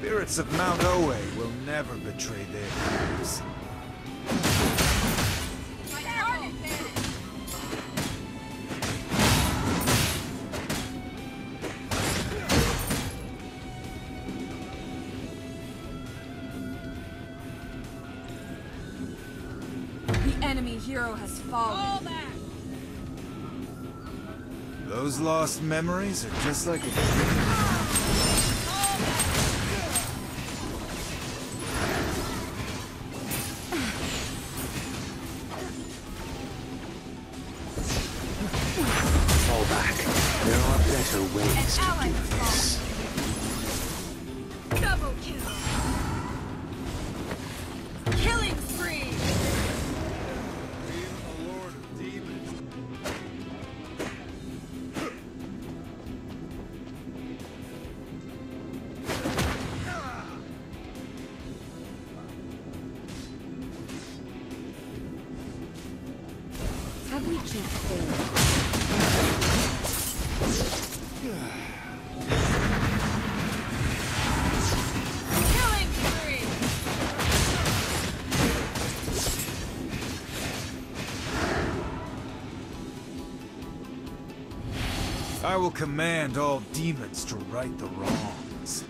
Spirits of Mount Oe will never betray their peers. The enemy hero has fallen. Those lost memories are just like a dream. Fall back. There are better ways to do this. Double kill. Killing spree. The Lord of Demons. Have we just failed? Killing spree. I will command all demons to right the wrongs.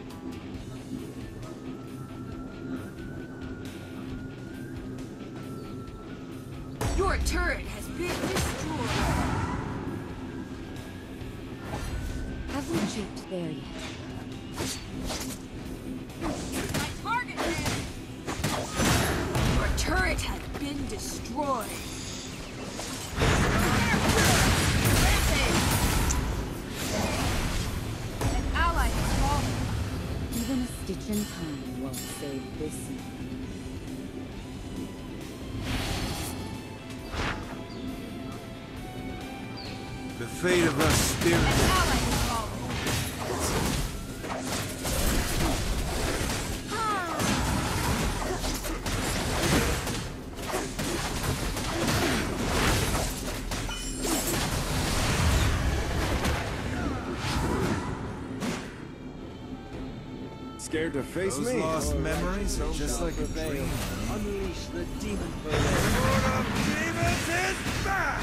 Your turret has been destroyed. Have we checked there yet? My target is... Your turret has been destroyed. Rampage! An ally has fallen. Even a stitch in time won't save this man. The fate of us spirits. An ally has fallen. Scared to face Those me? lost memories are just like a dream. Unleash the demon Lord of Demons is back!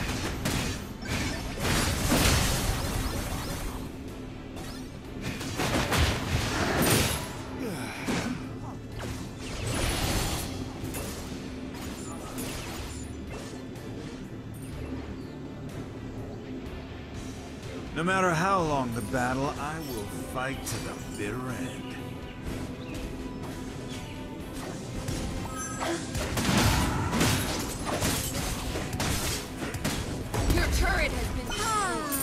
No matter how long the battle, I will fight to the bitter end. Your turret has been destroyed.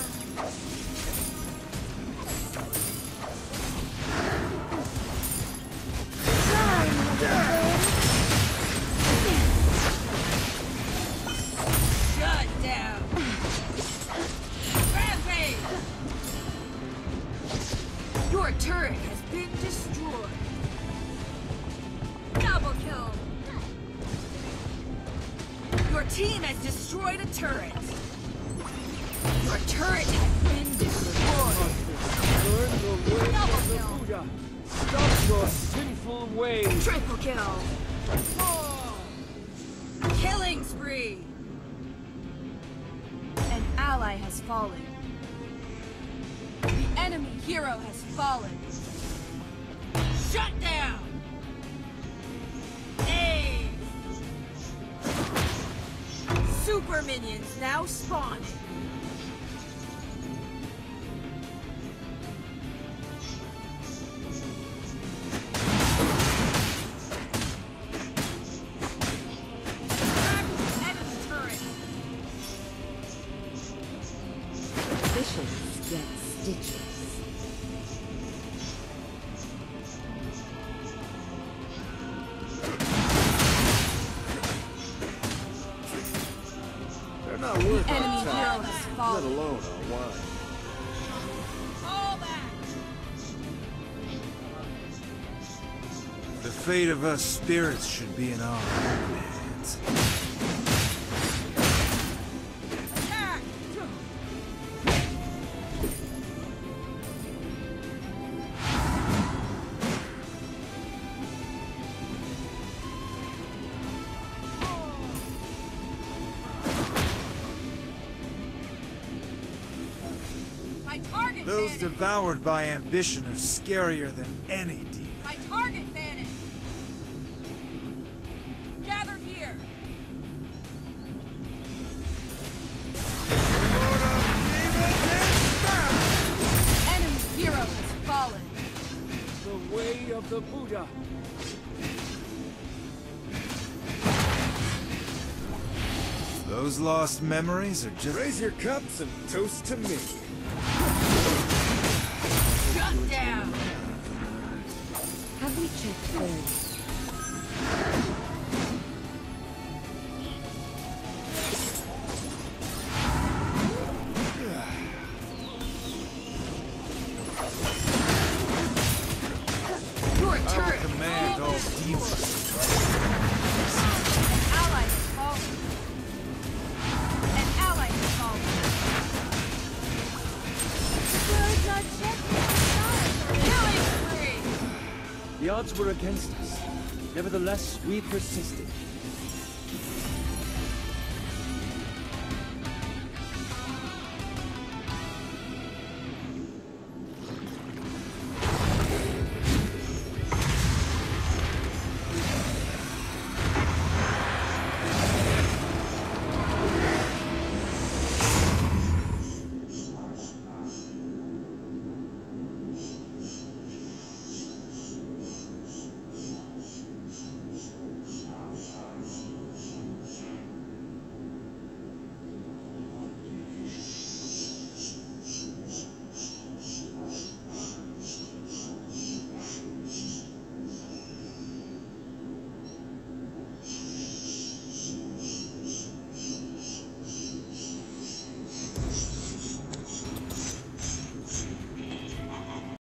Shut down. Rampage! Your turret has been destroyed. Double kill. Your team has destroyed a turret. Your turret has been destroyed. Learn the ways Double of the kill. Buddha. Stop your sinful ways. Triple kill. Killing spree. An ally has fallen. The enemy hero has fallen. Shut down. Ace. Super minions now spawning. Enemy turret. Visions get stitches. They're not worth our Enemy hero time, has let fallen. alone our wine. All back. The fate of us spirits should be in our own hands. Attack! Those vanished. devoured by ambition are scarier than any demon. My target vanished. Gather here. Enemy hero has fallen. The way of the Buddha. Those lost memories are just... Raise your cups and toast to me. Shut down. Have we checked third? Your I will turret. command all demons. An ally has fallen. An ally has fallen. Birds are checking. Killing spree. The odds were against us. Nevertheless, we persisted.